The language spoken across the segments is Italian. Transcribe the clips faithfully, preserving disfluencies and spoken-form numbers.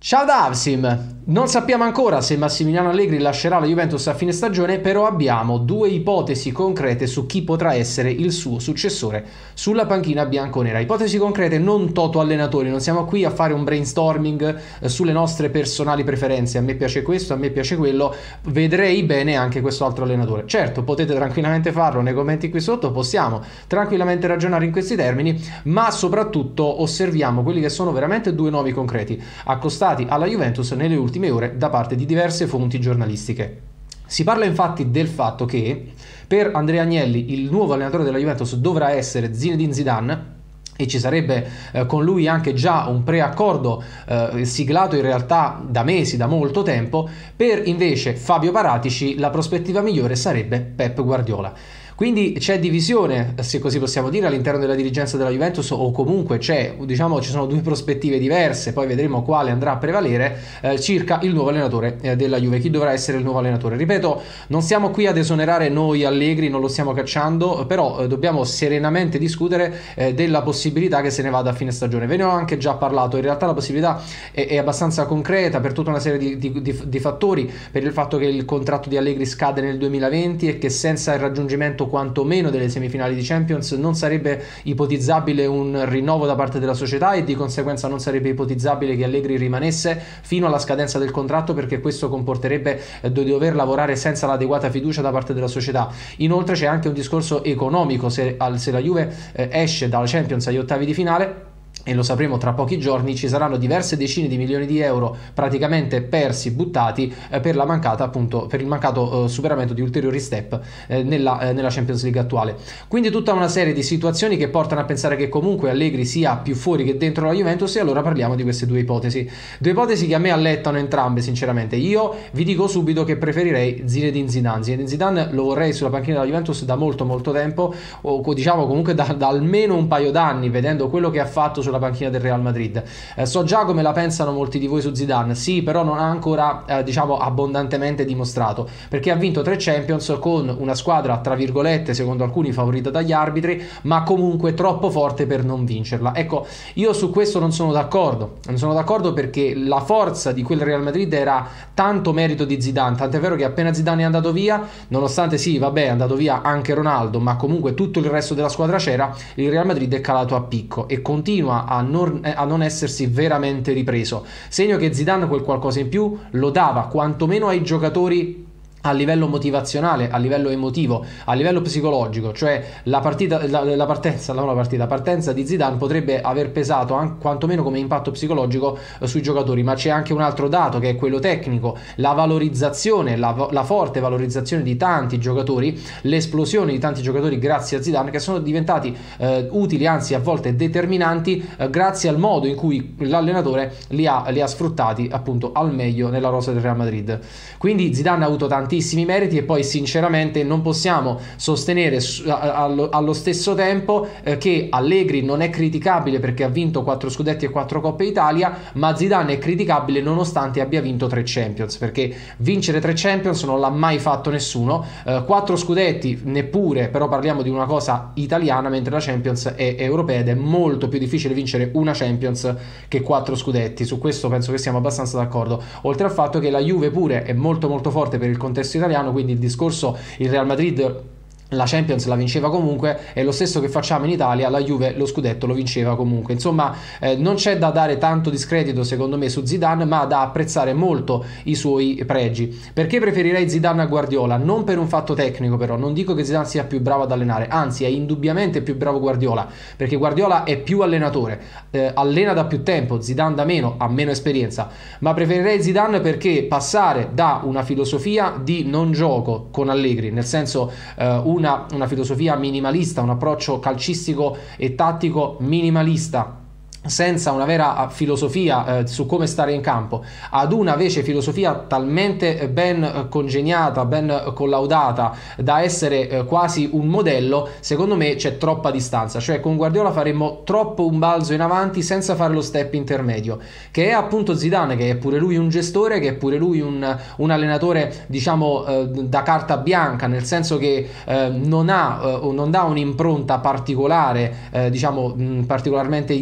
Ciao da Avsim! Non sappiamo ancora se Massimiliano Allegri lascerà la Juventus a fine stagione, però abbiamo due ipotesi concrete su chi potrà essere il suo successore sulla panchina bianconera. Ipotesi concrete, non toto allenatori, non siamo qui a fare un brainstorming eh, sulle nostre personali preferenze. A me piace questo, a me piace quello, vedrei bene anche questo altro allenatore. Certo, potete tranquillamente farlo nei commenti qui sotto, possiamo tranquillamente ragionare in questi termini, ma soprattutto osserviamo quelli che sono veramente due nomi concreti accostati alla Juventus nelle ultime ore da parte di diverse fonti giornalistiche. Si parla infatti del fatto che per Andrea Agnelli il nuovo allenatore della Juventus dovrà essere Zinedine Zidane, e ci sarebbe eh, con lui anche già un preaccordo eh, siglato in realtà da mesi, da molto tempo. Per invece Fabio Paratici la prospettiva migliore sarebbe Pep Guardiola. Quindi c'è divisione, se così possiamo dire, all'interno della dirigenza della Juventus, o comunque c'è, diciamo, ci sono due prospettive diverse, poi vedremo quale andrà a prevalere eh, circa il nuovo allenatore eh, della Juve, chi dovrà essere il nuovo allenatore. Ripeto, non siamo qui ad esonerare noi Allegri, non lo stiamo cacciando, però eh, dobbiamo serenamente discutere eh, della possibilità che se ne vada a fine stagione. Ve ne ho anche già parlato, in realtà la possibilità è, è abbastanza concreta per tutta una serie di, di, di, di fattori, per il fatto che il contratto di Allegri scade nel duemilaventi e che senza il raggiungimento quantomeno delle semifinali di Champions non sarebbe ipotizzabile un rinnovo da parte della società, e di conseguenza non sarebbe ipotizzabile che Allegri rimanesse fino alla scadenza del contratto, perché questo comporterebbe eh, di dover lavorare senza l'adeguata fiducia da parte della società. Inoltre c'è anche un discorso economico: se, se la Juve eh, esce dalla Champions agli ottavi di finale, e lo sapremo tra pochi giorni, ci saranno diverse decine di milioni di euro praticamente persi, buttati eh, per la mancata appunto per il mancato eh, superamento di ulteriori step eh, nella, eh, nella Champions League attuale. Quindi tutta una serie di situazioni che portano a pensare che comunque Allegri sia più fuori che dentro la Juventus, e allora parliamo di queste due ipotesi. Due ipotesi che a me allettano entrambe, sinceramente. Io vi dico subito che preferirei Zinedine Zidane. Zinedine Zidane lo vorrei sulla panchina della Juventus da molto molto tempo, o diciamo comunque da, da almeno un paio d'anni, vedendo quello che ha fatto sulla panchina del Real Madrid. Eh, so già come la pensano molti di voi su Zidane, sì, però non ha ancora eh, diciamo abbondantemente dimostrato, perché ha vinto tre Champions con una squadra tra virgolette secondo alcuni favorita dagli arbitri, ma comunque troppo forte per non vincerla. Ecco, io su questo non sono d'accordo, non sono d'accordo perché la forza di quel Real Madrid era tanto merito di Zidane, tant'è vero che appena Zidane è andato via, nonostante sì, vabbè, è andato via anche Ronaldo, ma comunque tutto il resto della squadra c'era, il Real Madrid è calato a picco e continua a non, a non essersi veramente ripreso, segno che Zidane quel qualcosa in più lo dava quantomeno ai giocatori a livello motivazionale, a livello emotivo, a livello psicologico. Cioè la partita, la, la partenza, la, la partita, la partenza di Zidane potrebbe aver pesato anche, quantomeno come impatto psicologico eh, sui giocatori. Ma c'è anche un altro dato, che è quello tecnico: la valorizzazione, la, la forte valorizzazione di tanti giocatori, l'esplosione di tanti giocatori grazie a Zidane, che sono diventati eh, utili, anzi a volte determinanti, eh, grazie al modo in cui l'allenatore li ha, li ha sfruttati appunto al meglio nella rosa del Real Madrid. Quindi Zidane ha avuto tanti meriti, e poi sinceramente non possiamo sostenere allo, allo stesso tempo eh, che Allegri non è criticabile perché ha vinto quattro scudetti e quattro Coppe Italia, ma Zidane è criticabile nonostante abbia vinto tre Champions, perché vincere tre Champions non l'ha mai fatto nessuno, eh, quattro scudetti neppure, però parliamo di una cosa italiana, mentre la Champions è europea ed è molto più difficile vincere una Champions che quattro scudetti. Su questo penso che siamo abbastanza d'accordo, oltre al fatto che la Juve pure è molto molto forte per il contesto italiano, quindi il discorso, il Real Madrid la Champions la vinceva comunque, è lo stesso che facciamo in Italia, la Juve lo scudetto lo vinceva comunque. Insomma, eh, non c'è da dare tanto discredito secondo me su Zidane, ma da apprezzare molto i suoi pregi. Perché preferirei Zidane a Guardiola? Non per un fatto tecnico, però non dico che Zidane sia più bravo ad allenare, anzi è indubbiamente più bravo Guardiola, perché Guardiola è più allenatore, eh, allena da più tempo, Zidane da meno, ha meno esperienza. Ma preferirei Zidane perché passare da una filosofia di non gioco con Allegri, nel senso eh, un Una, una filosofia minimalista, un approccio calcistico e tattico minimalista, senza una vera filosofia eh, su come stare in campo, ad una invece filosofia talmente ben congegnata, ben collaudata da essere eh, quasi un modello, secondo me c'è troppa distanza. Cioè con Guardiola faremmo troppo un balzo in avanti senza fare lo step intermedio, che è appunto Zidane, che è pure lui un gestore, che è pure lui un, un allenatore diciamo eh, da carta bianca, nel senso che eh, non ha o eh, non dà un'impronta particolare, eh, diciamo mh, particolarmente identificata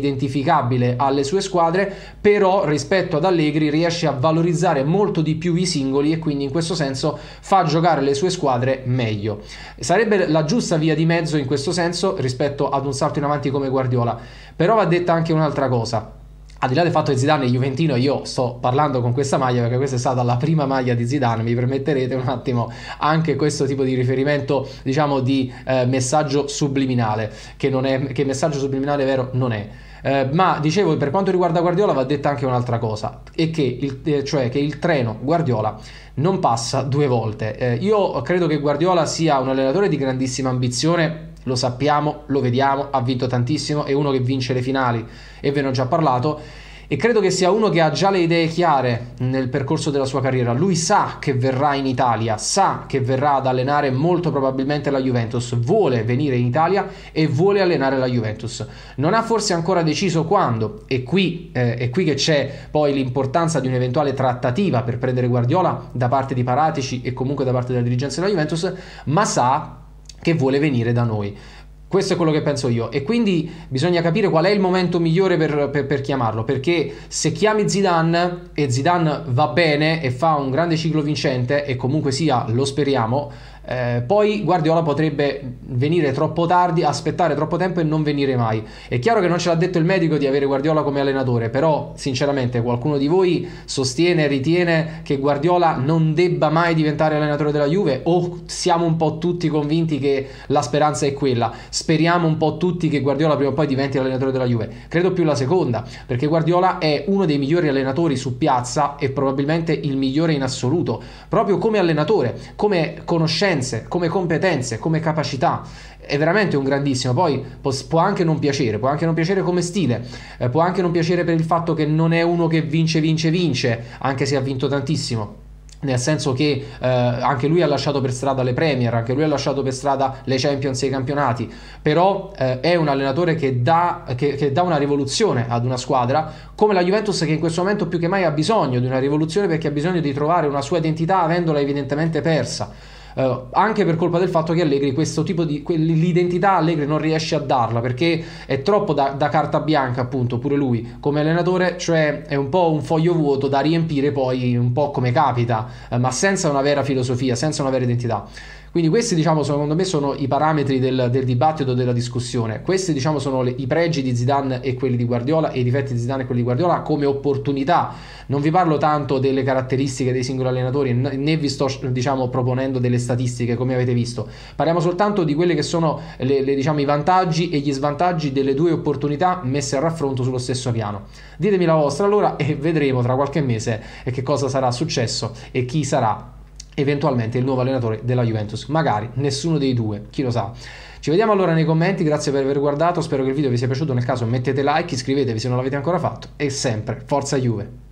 applicabile alle sue squadre, però rispetto ad Allegri riesce a valorizzare molto di più i singoli e quindi in questo senso fa giocare le sue squadre meglio. Sarebbe la giusta via di mezzo in questo senso rispetto ad un salto in avanti come Guardiola. Però va detta anche un'altra cosa. Al di là del fatto che Zidane è juventino, io sto parlando con questa maglia perché questa è stata la prima maglia di Zidane, mi permetterete un attimo anche questo tipo di riferimento, diciamo di eh, messaggio subliminale, che non è, che messaggio subliminale vero non è. Eh, ma dicevo, per quanto riguarda Guardiola va detta anche un'altra cosa, e che il, eh, cioè che il treno Guardiola non passa due volte. Eh, io credo che Guardiola sia un allenatore di grandissima ambizione. Lo sappiamo, lo vediamo, ha vinto tantissimo, è uno che vince le finali e ve ne ho già parlato, e credo che sia uno che ha già le idee chiare nel percorso della sua carriera. Lui sa che verrà in Italia, sa che verrà ad allenare molto probabilmente la Juventus, vuole venire in Italia e vuole allenare la Juventus. Non ha forse ancora deciso quando, e qui eh, è qui che c'è poi l'importanza di un'eventuale trattativa per prendere Guardiola da parte di Paratici e comunque da parte della dirigenza della Juventus, ma sa che vuole venire da noi. Questo è quello che penso io, e quindi bisogna capire qual è il momento migliore per, per, per chiamarlo, perché se chiami Zidane e Zidane va bene e fa un grande ciclo vincente, e comunque sia, lo speriamo, eh, poi Guardiola potrebbe venire troppo tardi, aspettare troppo tempo e non venire mai. È chiaro che non ce l'ha detto il medico di avere Guardiola come allenatore, però sinceramente qualcuno di voi sostiene e ritiene che Guardiola non debba mai diventare allenatore della Juve, o siamo un po' tutti convinti che la speranza è quella? Speriamo un po' tutti che Guardiola prima o poi diventi l'allenatore della Juve. Credo più la seconda, perché Guardiola è uno dei migliori allenatori su piazza e probabilmente il migliore in assoluto, proprio come allenatore, come conoscenze, come competenze, come capacità. È veramente un grandissimo. Poi può anche non piacere, può anche non piacere come stile, eh, può anche non piacere per il fatto che non è uno che vince vince vince, anche se ha vinto tantissimo, nel senso che eh, anche lui ha lasciato per strada le Premier, anche lui ha lasciato per strada le Champions e i campionati, però eh, è un allenatore che dà, che, che dà una rivoluzione ad una squadra come la Juventus, che in questo momento più che mai ha bisogno di una rivoluzione, perché ha bisogno di trovare una sua identità avendola evidentemente persa. Uh, anche per colpa del fatto che Allegri questo tipo di l'identità Allegri non riesce a darla, perché è troppo da, da carta bianca, appunto, pure lui come allenatore, cioè è un po' un foglio vuoto da riempire poi un po' come capita, uh, ma senza una vera filosofia, senza una vera identità. Quindi questi, diciamo, secondo me sono i parametri del, del dibattito, della discussione. Questi, diciamo, sono le, i pregi di Zidane e quelli di Guardiola, e i difetti di Zidane e quelli di Guardiola come opportunità. Non vi parlo tanto delle caratteristiche dei singoli allenatori, né vi sto, diciamo, proponendo delle statistiche come avete visto. Parliamo soltanto di quelli che sono le, le, diciamo, i vantaggi e gli svantaggi delle due opportunità messe a raffronto sullo stesso piano. Ditemi la vostra allora e vedremo tra qualche mese che cosa sarà successo e chi sarà eventualmente il nuovo allenatore della Juventus. Magari nessuno dei due, chi lo sa. Ci vediamo allora nei commenti, grazie per aver guardato, spero che il video vi sia piaciuto, nel caso mettete like, iscrivetevi se non l'avete ancora fatto, e sempre Forza Juve!